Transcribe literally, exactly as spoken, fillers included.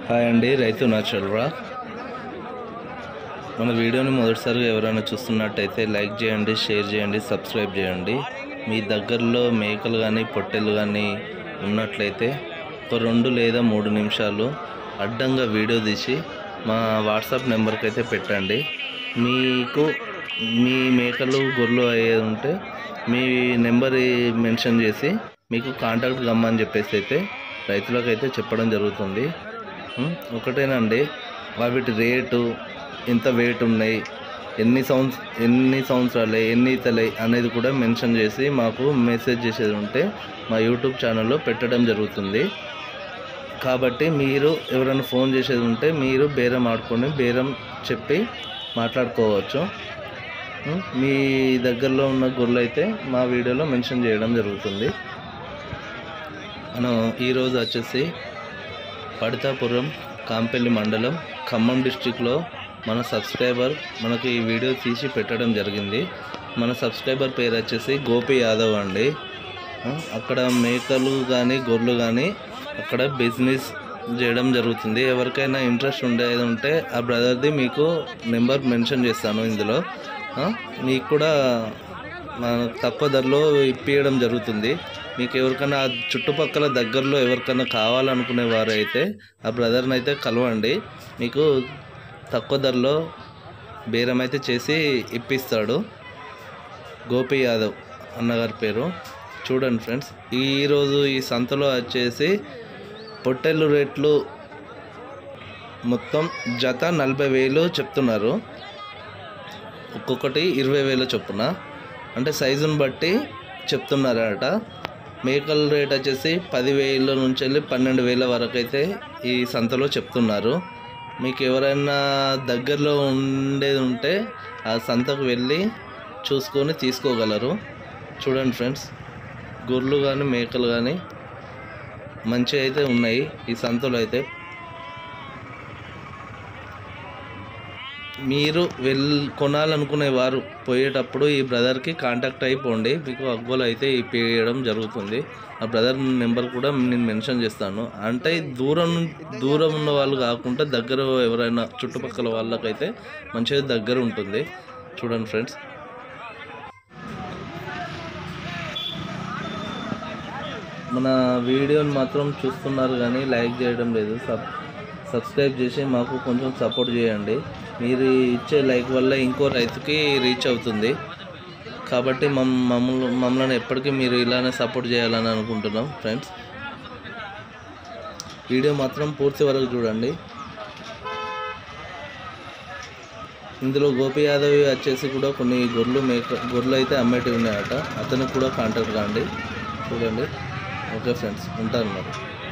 Hi అండి, రైతు natural rock. మన వీడియోని మొదటిసారిగా ఎవరైనా చూస్తున్నట్టయితే లైక్ చేయండి, షేర్ చేయండి, సబ్స్క్రైబ్ చేయండి. మీ దగ్గరలో మేకలు కానీ పొట్టెలు కానీ ఉన్నట్లయితే ఒక రెండు లేదా మూడు నిమిషాలు అడ్డంగా వీడియో తీసి మా వాట్సాప్ నెంబర్కి అయితే పెట్టండి. మీకు మీ మేకలు గొర్రెలు అయ్యేది ఉంటే మీ నెంబర్ మెన్షన్ చేసి మీకు కాంటాక్ట్ కమ్మని చెప్పేసి అయితే రైతులకు అయితే చెప్పడం జరుగుతుంది. ఒకటేనండి, వాటి రేటు, ఎంత వెయిట్ ఉన్నాయి, ఎన్ని సంవత్స ఎన్ని సంవత్సరాలు ఎన్ని ఈతలే అనేది కూడా మెన్షన్ చేసి మాకు మెసేజ్ చేసేది ఉంటే మా యూట్యూబ్ ఛానల్లో పెట్టడం జరుగుతుంది. కాబట్టి మీరు ఎవరైనా ఫోన్ చేసేది ఉంటే మీరు బేరం ఆడుకొని బేరం చెప్పి మాట్లాడుకోవచ్చు. మీ దగ్గరలో ఉన్న గొర్రెలు అయితే మా వీడియోలో మెన్షన్ చేయడం జరుగుతుంది. మనం ఈరోజు వచ్చేసి పడితాపురం, కాంపల్లి మండలం, ఖమ్మం డిస్టిక్లో మన సబ్స్క్రైబర్ మనకు ఈ వీడియో తీసి పెట్టడం జరిగింది. మన సబ్స్క్రైబర్ పేరు వచ్చేసి గోపి యాదవ్ అండి. అక్కడ మేకలు కానీ గొర్రెలు కానీ అక్కడ బిజినెస్ చేయడం జరుగుతుంది. ఎవరికైనా ఇంట్రెస్ట్ ఉండేది ఉంటే ఆ బ్రదర్ది మీకు నెంబర్ మెన్షన్ చేస్తాను. ఇందులో మీకు కూడా తక్కువ ధరలో ఇప్పించడం జరుగుతుంది. మీకు ఎవరికైనా చుట్టుపక్కల దగ్గరలో ఎవరికైనా కావాలనుకునే వారు అయితే ఆ బ్రదర్ని అయితే కలవండి. మీకు తక్కువ ధరలో బేరం అయితే చేసి ఇప్పిస్తాడు. గోపి యాదవ్ అన్నగారి పేరు. చూడండి ఫ్రెండ్స్, ఈరోజు ఈ సంతలో వచ్చేసి పొట్టెళ్ళు రేట్లు మొత్తం జత నలభై వేలు చెప్తున్నారు. ఒక్కొక్కటి ఇరవై వేలు చొప్పున, అంటే సైజుని బట్టి చెప్తున్నారట. మేకల రేట్ వచ్చేసి పదివేల నుంచి వెళ్ళి పన్నెండు వేల వరకు అయితే ఈ సంతలో చెప్తున్నారు. మీకు ఎవరైనా దగ్గరలో ఉండేది ఉంటే ఆ సంతకు వెళ్ళి చూసుకొని తీసుకోగలరు. చూడండి ఫ్రెండ్స్, గొర్రెలు కానీ మేకలు కానీ మంచిగా అయితే ఉన్నాయి ఈ సంతలో అయితే. మీరు వెళ్ళి కొనాలనుకునే వారు పోయేటప్పుడు ఈ బ్రదర్కి కాంటాక్ట్ అయిపోండి. మీకు అగ్గోలు అయితే ఇప్పించడం జరుగుతుంది. ఆ బ్రదర్ నెంబర్ కూడా నేను మెన్షన్ చేస్తాను. అంటే దూరం దూరం ఉన్న వాళ్ళు కాకుండా దగ్గర ఎవరైనా చుట్టుపక్కల వాళ్ళకైతే మంచిగా దగ్గర ఉంటుంది. చూడండి ఫ్రెండ్స్, మన వీడియోని మాత్రం చూస్తున్నారు కానీ లైక్ చేయడం లేదు. సబ్ సబ్స్క్రైబ్ చేసి మాకు కొంచెం సపోర్ట్ చేయండి. మీరు ఇచ్చే లైక్ వల్ల ఇంకో రైతుకి రీచ్ అవుతుంది. కాబట్టి మమ్మల్ని మమ్మల్ని ఎప్పటికీ మీరు ఇలానే సపోర్ట్ చేయాలని అనుకుంటున్నాం. ఫ్రెండ్స్, వీడియో మాత్రం పూర్తి వరకు చూడండి. ఇందులో గోపి యాదవ్ వచ్చేసి కూడా కొన్ని గొర్రెలు మేక గొర్రెలు అయితే అమ్మేటివి ఉన్నాయట. అతనికి కూడా కాంటాక్ట్ కాండి. చూడండి. ఓకే ఫ్రెండ్స్, ఉంటాను మరి.